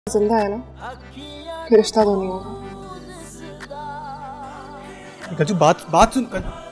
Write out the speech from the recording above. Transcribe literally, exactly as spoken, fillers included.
जिंदा है ना, फिर रिश्ता तो नहीं होगा। गज्जू बात बात सुन।